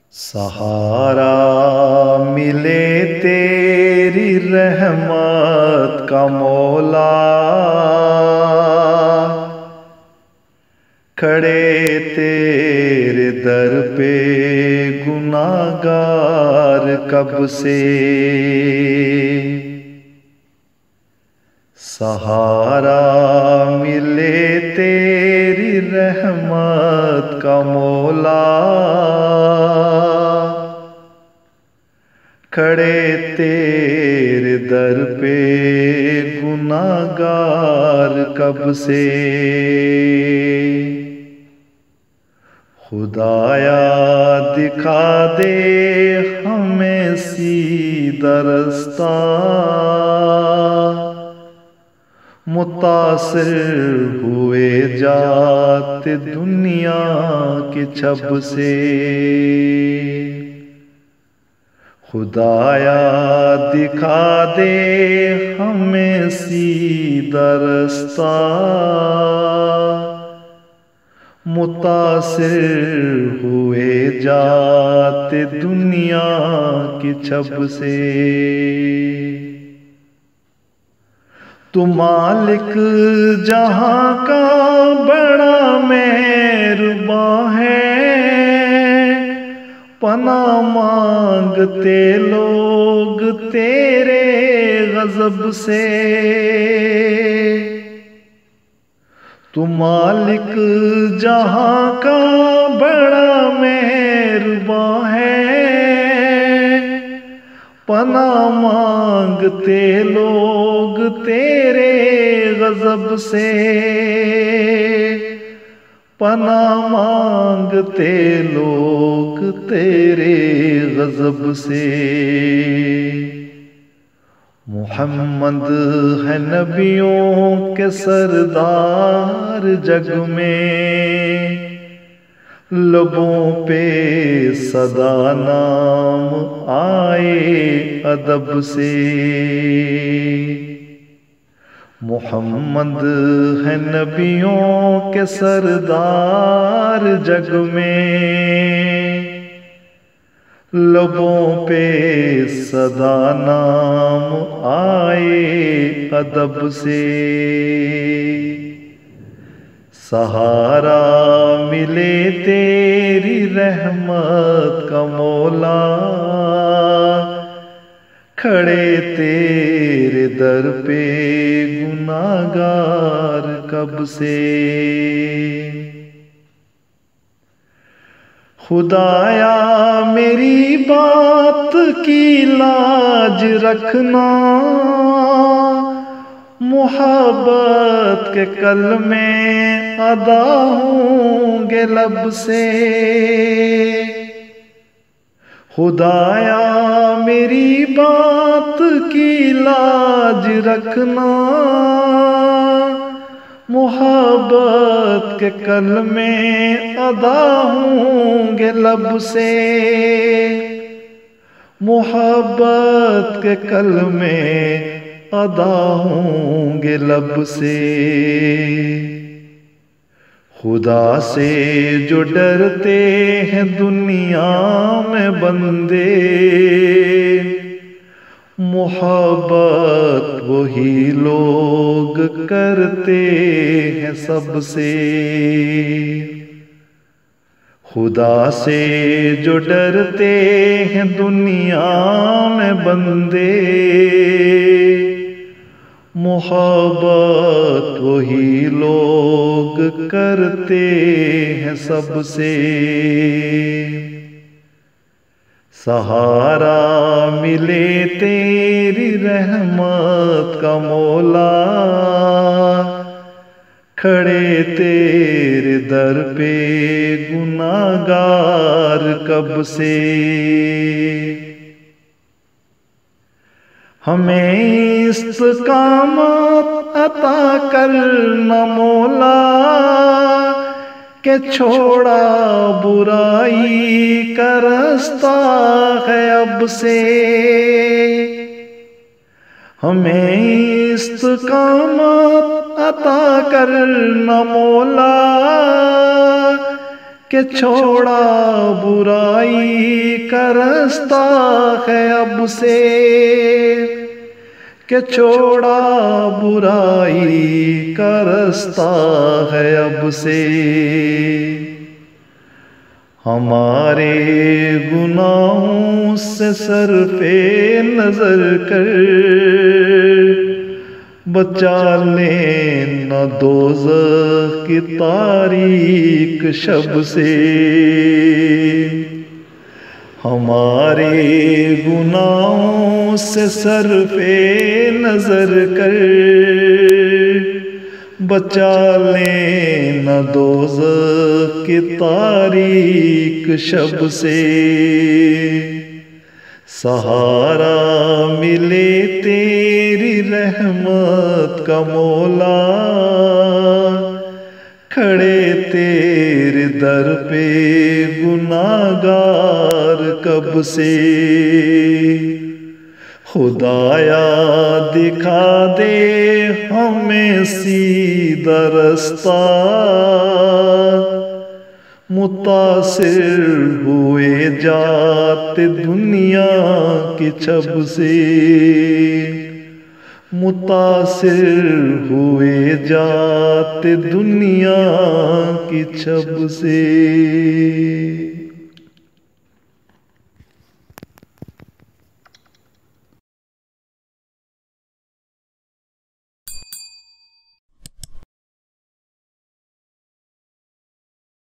سہارا ملے تیری رحمت کا مولا، کھڑے تیرے در پہ گناہ گار کب سے۔ سہارا ملے تیری رحمت کا مولا، کھڑے تیرے در پہ گناہ گار کب سے۔ خدایا دکھا دے ہمیں سیدھا رستہ، متاثر ہوئے جاتے دنیا کے چھب سے۔ خدایا دکھا دے ہمیں سیدھا رستہ، متاثر ہوئے جاتے دنیا کی چھب سے۔ تو مالک جہاں کا بڑا مہرباں ہے، پناہ مانگتے لوگ تیرے غضب سے۔ تو مالک جہاں کا بڑا مہرباں ہے، پناہ مانگتے لوگ تیرے غضب سے، پناہ مانگتے لوگ تیرے غضب سے۔ محمد ہے نبیوں کے سردار جگ میں، لبوں پہ صدا نام آئے ادب سے۔ محمد ہے نبیوں کے سردار جگ میں، لبوں پہ صدا نام آئے ادب سے۔ سہارا ملے تیری رحمت کا مولا، کھڑے تیرے در پہ گناہ گار کب سے۔ خدایا میری بات کی لاج رکھنا، محبت کے کلمے ادا ہوں گے لب سے۔ خدایا میری بات کی لاج رکھنا، محبت کے کلمے ادا ہوں گے لب سے، محبت کے کلمے ادا ہوں گے لب سے۔ خدا سے جو ڈرتے ہیں دنیا میں بندے، محبت وہی لوگ کرتے ہیں سب سے۔ خدا سے جو ڈرتے ہیں دنیا میں بندے، محبت وہی لوگ کرتے ہیں سب سے۔ سہارا ملے تیری رحمت کا مولا، کھڑے تیرے در پہ گناہ گار کب سے۔ ہمیں استقامت عطا کرنا مولا، کہ چھوڑا برائی کا راستہ ہے اب سے۔ ہمیں استقامت عطا کرنا مولا، کہ چھوڑا برائی کا راستہ ہے اب سے، کہ چھوڑا برائی کا راستہ ہے اب سے۔ ہمارے گناہوں سے صرف نظر کر بچا لینا دوزخ کی تاریک شب سے۔ ہمارے گناہوں سے صرف نظر کر بچا لینا دوزخ کی تاریک شب سے۔ سہارا ملے تیری رحمت کا مولا، کھڑے تیرے در پہ گناہگار کب سے۔ خدایا دکھا دے ہمیں سیدھا رستہ، متاثر ہوئے جاتے دنیا کی چھب سے، متاثر ہوئے جاتے دنیا کی چھب سے۔